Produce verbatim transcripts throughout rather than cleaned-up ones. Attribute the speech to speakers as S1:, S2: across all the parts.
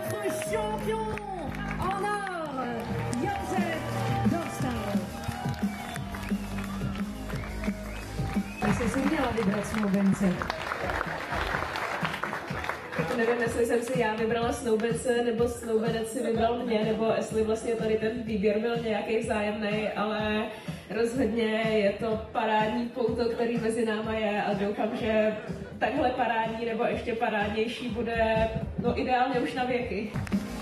S1: notre champion en or, Josef Dostal. Jestli jsem měla vybrat snoubence. Nevím, jestli jsem si já vybrala snoubence, nebo snoubenec si vybral mě, nebo jestli vlastně tady ten výběr byl nějaký vzájemný, ale rozhodně je to parádní pouto, který mezi náma je a doufám, že takhle parádní nebo ještě parádnější bude no ideálně už na věky.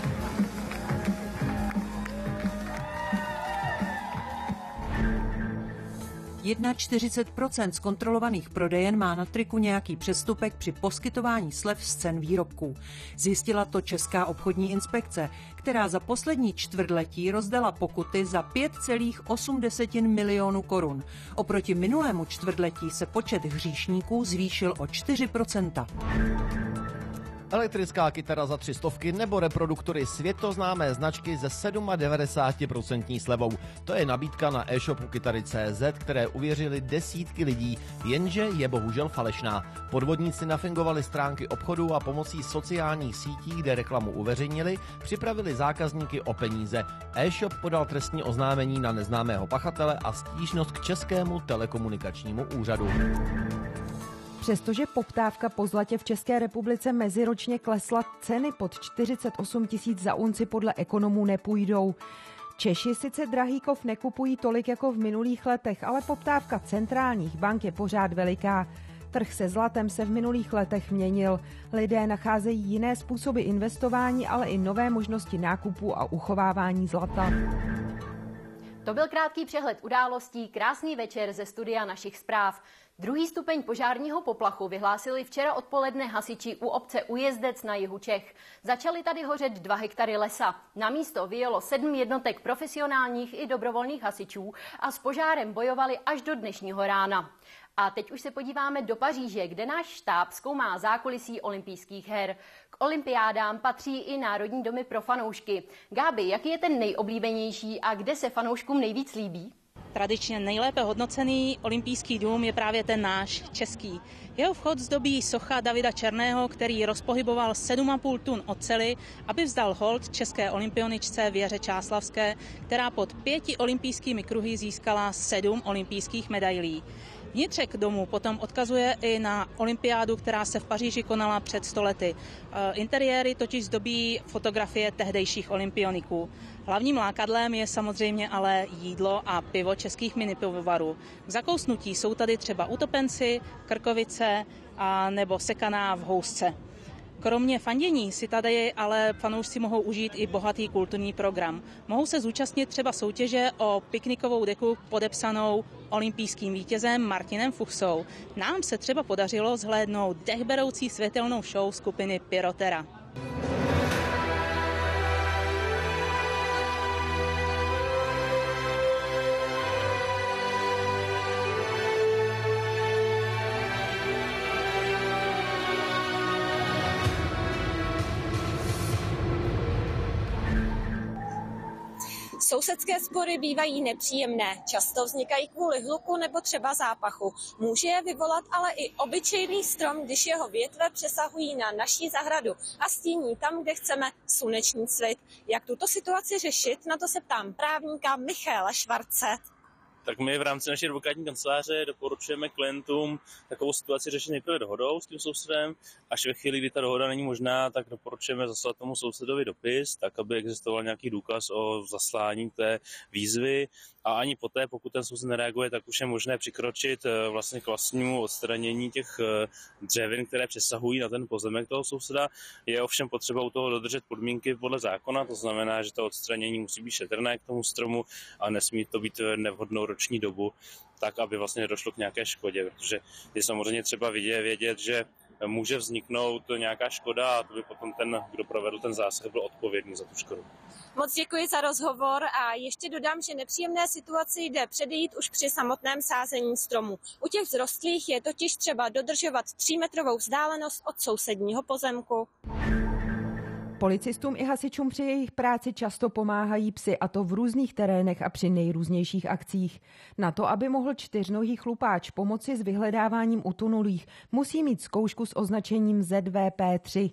S2: čtyřicet jedna procent z kontrolovaných prodejen má na triku nějaký přestupek při poskytování slev z cen výrobků. Zjistila to Česká obchodní inspekce, která za poslední čtvrtletí rozdala pokuty za pět celá osm milionů korun. Oproti minulému čtvrtletí se počet hříšníků zvýšil o čtyři procenta.
S3: Elektrická kytara za tři stovky nebo reproduktory světoznámé značky se devadesát sedm procent slevou. To je nabídka na e-shopu kytary tečka cé zet, které uvěřili desítky lidí, jenže je bohužel falešná. Podvodníci nafingovali stránky obchodu a pomocí sociálních sítí, kde reklamu uveřejnili, připravili zákazníky o peníze. E-shop podal trestní oznámení na neznámého pachatele a stížnost k Českému telekomunikačnímu úřadu.
S4: Přestože poptávka po zlatě v České republice meziročně klesla, ceny pod čtyřicet osm tisíc za unci podle ekonomů nepůjdou. Češi sice drahý kov nekupují tolik jako v minulých letech, ale poptávka centrálních bank je pořád veliká. Trh se zlatem se v minulých letech měnil. Lidé nacházejí jiné způsoby investování, ale i nové možnosti nákupu a uchovávání zlata.
S5: To byl krátký přehled událostí, krásný večer ze studia našich zpráv. Druhý stupeň požárního poplachu vyhlásili včera odpoledne hasiči u obce Ujezdec na jihu Čech. Začaly tady hořet dva hektary lesa. Na místo vyjelo sedm jednotek profesionálních i dobrovolných hasičů a s požárem bojovali až do dnešního rána. A teď už se podíváme do Paříže, kde náš štáb zkoumá zákulisí olympijských her. K olympiádám patří i národní domy pro fanoušky. Gáby, jaký je ten nejoblíbenější a kde se fanouškům nejvíc líbí?
S6: Tradičně nejlépe hodnocený olympijský dům je právě ten náš, český. Jeho vchod zdobí socha Davida Černého, který rozpohyboval sedm a půl tun oceli, aby vzdal hold české olympioničce Věře Čáslavské, která pod pěti olympijskými kruhy získala sedm olympijských medailí. Vnitřek domu potom odkazuje i na olympiádu, která se v Paříži konala před sto lety. Interiéry totiž zdobí fotografie tehdejších olympioniků. Hlavním lákadlem je samozřejmě ale jídlo a pivo českých minipivovarů. K zakousnutí jsou tady třeba utopenci, krkovice a nebo sekaná v housce. Kromě fandění si tady ale fanoušci mohou užít i bohatý kulturní program. Mohou se zúčastnit třeba soutěže o piknikovou deku podepsanou olympijským vítězem Martinem Fuchsou. Nám se třeba podařilo zhlédnout dechberoucí světelnou show skupiny Pyrotera.
S7: Sousedské spory bývají nepříjemné, často vznikají kvůli hluku nebo třeba zápachu. Může je vyvolat ale i obyčejný strom, když jeho větve přesahují na naší zahradu a stíní tam, kde chceme slunečný svit. Jak tuto situaci řešit, na to se ptám právníka Michaela Švarce.
S8: Tak my v rámci naší advokátní kanceláře doporučujeme klientům takovou situaci řešit nejprve dohodou s tím sousedem. Až ve chvíli, kdy ta dohoda není možná, tak doporučujeme zaslat tomu sousedovi dopis, tak aby existoval nějaký důkaz o zaslání té výzvy. A ani poté, pokud ten soused nereaguje, tak už je možné přikročit vlastně k vlastnímu odstranění těch dřevin, které přesahují na ten pozemek toho souseda. Je ovšem potřeba u toho dodržet podmínky podle zákona, to znamená, že to odstranění musí být šetrné k tomu stromu a nesmí to být nevhodnou roční dobu, tak aby vlastně nedošlo k nějaké škodě, protože je samozřejmě třeba vidět, vědět, že může vzniknout nějaká škoda a to by potom ten, kdo provedl ten zásah, byl odpovědný za tu škodu.
S7: Moc děkuji za rozhovor a ještě dodám, že nepříjemné situaci jde předejít už při samotném sázení stromu. U těch vzrostlých je totiž třeba dodržovat třímetrovou vzdálenost od sousedního pozemku.
S4: Policistům i hasičům při jejich práci často pomáhají psy, a to v různých terénech a při nejrůznějších akcích. Na to, aby mohl čtyřnohý chlupáč pomoci s vyhledáváním utonulých, musí mít zkoušku s označením Z V P tři.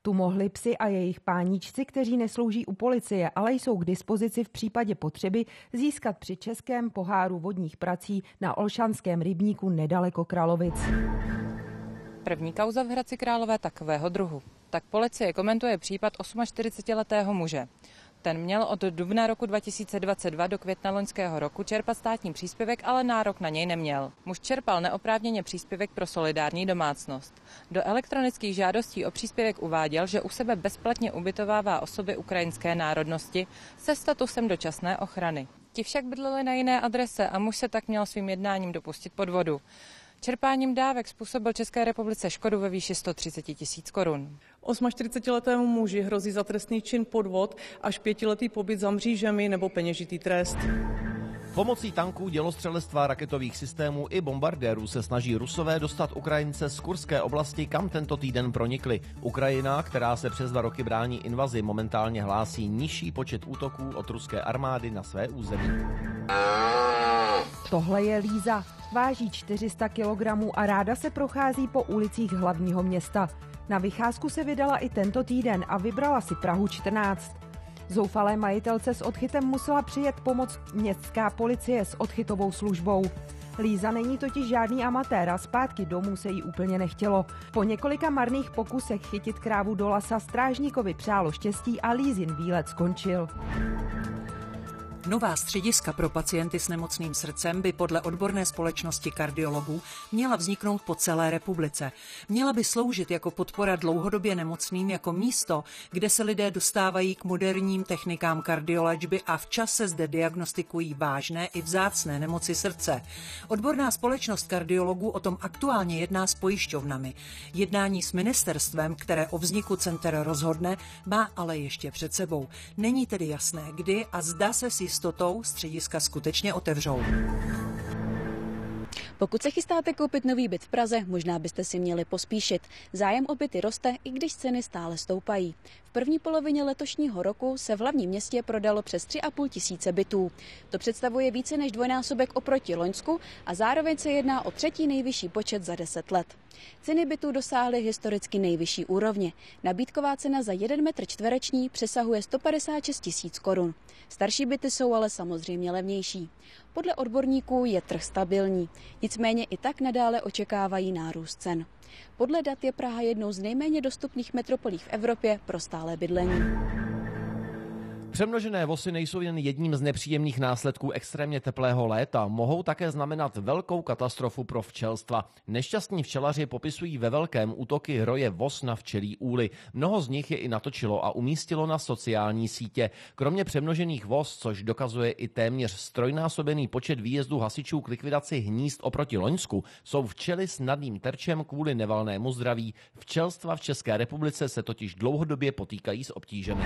S4: Tu mohli psi a jejich páničci, kteří neslouží u policie, ale jsou k dispozici v případě potřeby, získat při českém poháru vodních prací na Olšanském rybníku nedaleko Kralovic.
S9: První kauza v Hradci Králové takového druhu. Tak policie komentuje případ čtyřicetiosmiletého muže. Ten měl od dubna roku dva tisíce dvacet dva do května loňského roku čerpat státní příspěvek, ale nárok na něj neměl. Muž čerpal neoprávněně příspěvek pro solidární domácnost. Do elektronických žádostí o příspěvek uváděl, že u sebe bezplatně ubytovává osoby ukrajinské národnosti se statusem dočasné ochrany. Ti však bydleli na jiné adrese a muž se tak měl svým jednáním dopustit podvodu. Čerpáním dávek způsobil České republice škodu ve výši sto třicet tisíc korun.
S10: čtyřicetiosmiletému muži hrozí za trestný čin podvod až pětiletý pobyt za mřížemi nebo peněžitý trest.
S3: Pomocí tanků, dělostřelectva, raketových systémů i bombardérů se snaží Rusové dostat Ukrajince z Kurské oblasti, kam tento týden pronikli. Ukrajina, která se přes dva roky brání invazi, momentálně hlásí nižší počet útoků od ruské armády na své území.
S4: Tohle je Líza. Váží čtyři sta kilogramů a ráda se prochází po ulicích hlavního města. Na vycházku se vydala i tento týden a vybrala si Prahu čtrnáct. Zoufalé majitelce s odchytem musela přijet pomoct městská policie s odchytovou službou. Líza není totiž žádný amatér a zpátky domů se jí úplně nechtělo. Po několika marných pokusech chytit krávu do lasa strážníkovi přálo štěstí a Lízin výlet skončil.
S2: Nová střediska pro pacienty s nemocným srdcem by podle odborné společnosti kardiologů měla vzniknout po celé republice. Měla by sloužit jako podpora dlouhodobě nemocným, jako místo, kde se lidé dostávají k moderním technikám kardiolečby a včas se zde diagnostikují vážné i vzácné nemoci srdce. Odborná společnost kardiologů o tom aktuálně jedná s pojišťovnami. Jednání s ministerstvem, které o vzniku center rozhodne, má ale ještě před sebou. Není tedy jasné, kdy a zda se s jistotou střediska skutečně otevřou.
S11: Pokud se chystáte koupit nový byt v Praze, možná byste si měli pospíšit. Zájem o byty roste, i když ceny stále stoupají. V první polovině letošního roku se v hlavním městě prodalo přes tři a půl tisíce bytů. To představuje více než dvojnásobek oproti loňsku a zároveň se jedná o třetí nejvyšší počet za deset let. Ceny bytů dosáhly historicky nejvyšší úrovně. Nabídková cena za jeden metr čtvereční přesahuje sto padesát šest tisíc korun. Starší byty jsou ale samozřejmě levnější. Podle odborníků je trh stabilní, nicméně i tak nadále očekávají nárůst cen. Podle dat je Praha jednou z nejméně dostupných metropolí v Evropě pro stálé bydlení.
S3: Přemnožené vosy nejsou jen jedním z nepříjemných následků extrémně teplého léta, mohou také znamenat velkou katastrofu pro včelstva. Nešťastní včelaři popisují ve velkém útoky hroje vos na včelí úly. Mnoho z nich je i natočilo a umístilo na sociální sítě. Kromě přemnožených vos, což dokazuje i téměř strojnásobený počet výjezdů hasičů k likvidaci hnízd oproti loňsku, jsou včely s nadným terčem kvůli nevalnému zdraví. Včelstva v České republice se totiž dlouhodobě potýkají s obtížemi.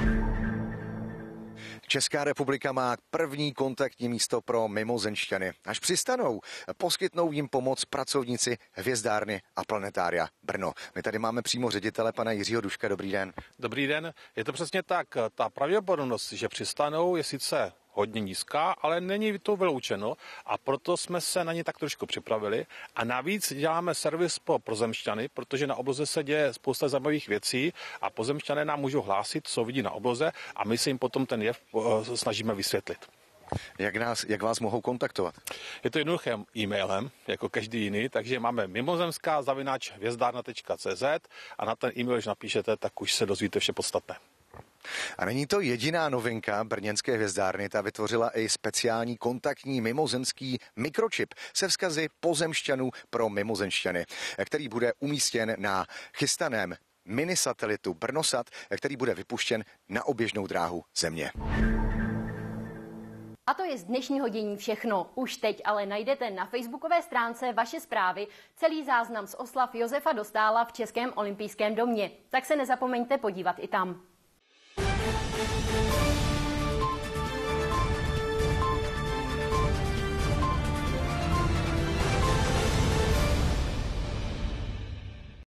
S12: Česká republika má první kontaktní místo pro mimozemšťany. Až přistanou, poskytnou jim pomoc pracovníci hvězdárny a planetária Brno. My tady máme přímo ředitele pana Jiřího Duška. Dobrý den.
S13: Dobrý den. Je to přesně tak. Ta pravděpodobnost, že přistanou, je sice hodně nízká, ale není to vyloučeno a proto jsme se na ně tak trošku připravili. A navíc děláme servis pro pozemšťany, protože na obloze se děje spousta zajímavých věcí a pozemšťané nám můžou hlásit, co vidí na obloze a my se jim potom ten jev snažíme vysvětlit.
S12: Jak, nás, jak vás mohou kontaktovat?
S13: Je to jednoduché e-mailem, jako každý jiný, takže máme mimozemská zavináč hvězdárna tečka cé zet a na ten e-mail, když napíšete, tak už se dozvíte vše podstatné.
S12: A není to jediná novinka brněnské hvězdárny, ta vytvořila i speciální kontaktní mimozemský mikročip se vzkazy pozemšťanů pro mimozemšťany, který bude umístěn na chystaném minisatelitu Brnosat, který bude vypuštěn na oběžnou dráhu Země.
S5: A to je z dnešního dění všechno. Už teď ale najdete na facebookové stránce Vaše zprávy celý záznam z oslav Josefa Dostála v Českém olympijském domě. Tak se nezapomeňte podívat i tam.